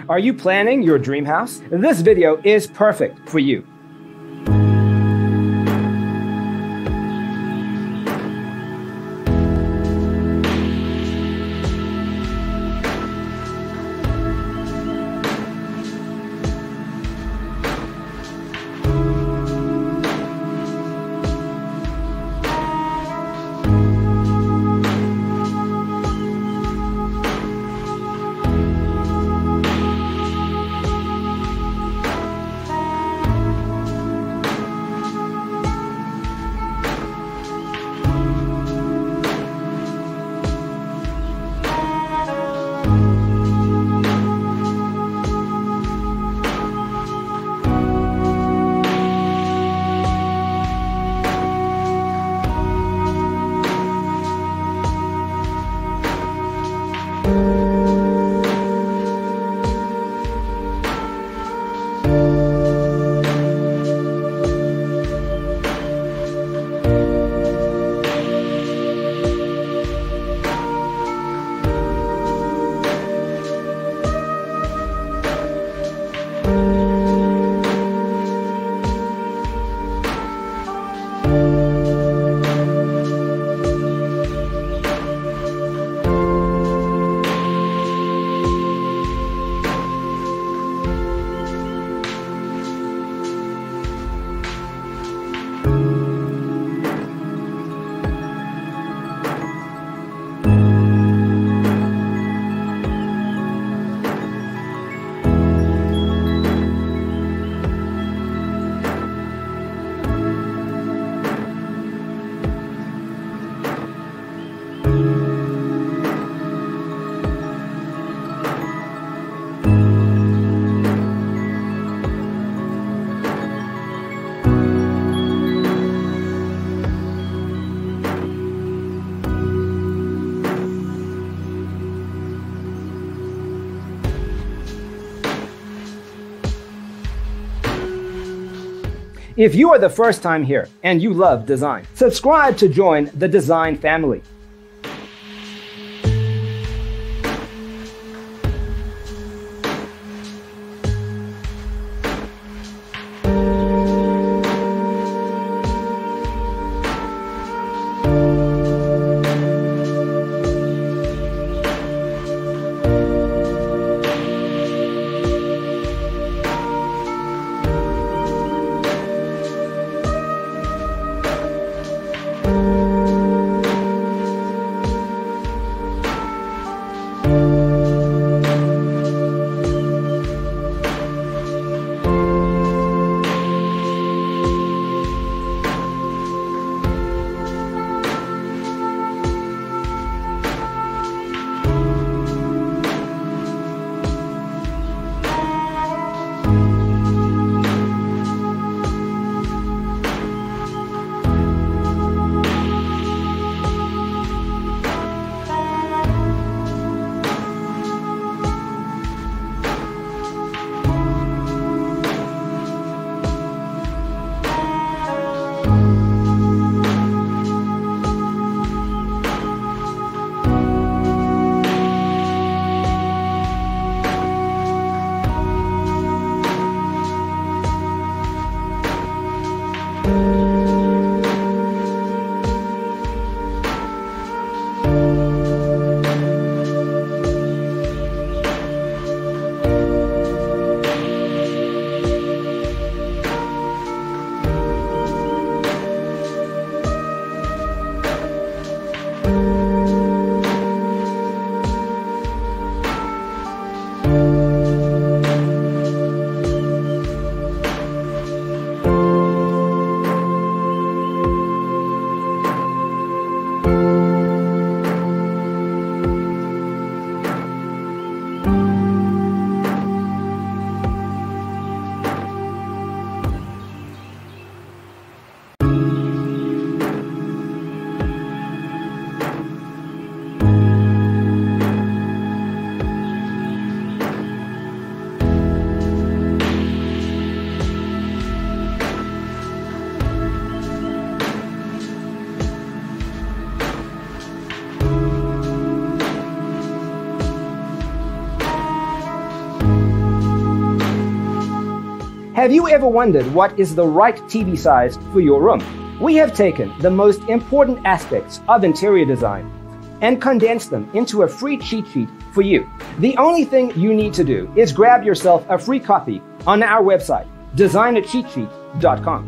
Are you planning your dream house? This video is perfect for you. If you are the first time here and you love design, subscribe to join the design family. Have you ever wondered what is the right TV size for your room? We have taken the most important aspects of interior design and condensed them into a free cheat sheet for you. The only thing you need to do is grab yourself a free copy on our website, designercheatsheet.com.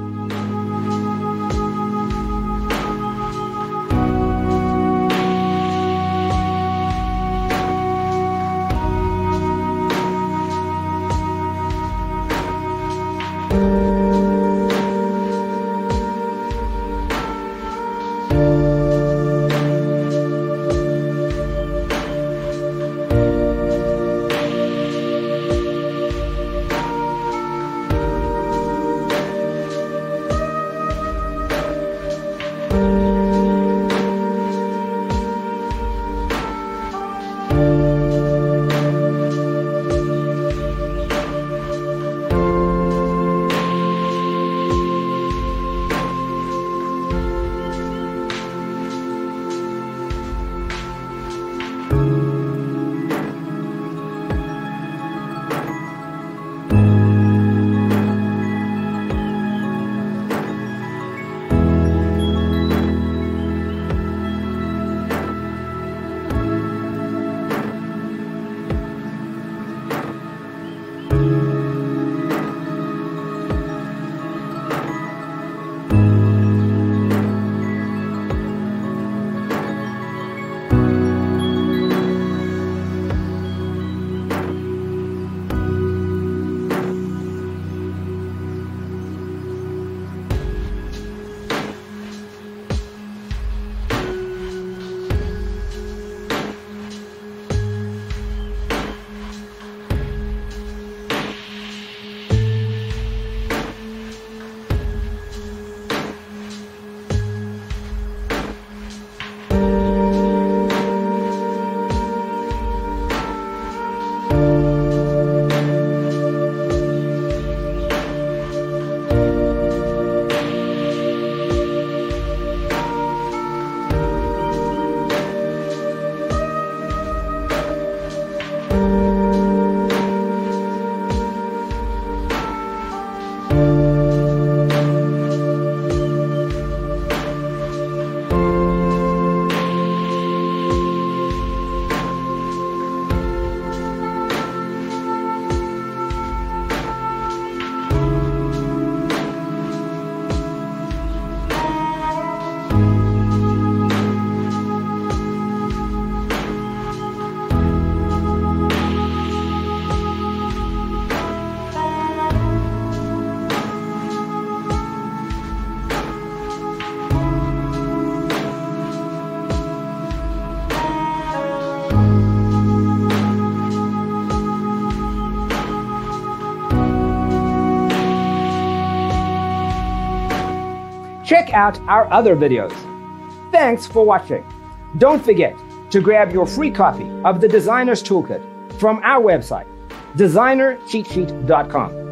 Check out our other videos. Thanks for watching. Don't forget to grab your free copy of the Designer's Toolkit from our website, designercheatsheet.com.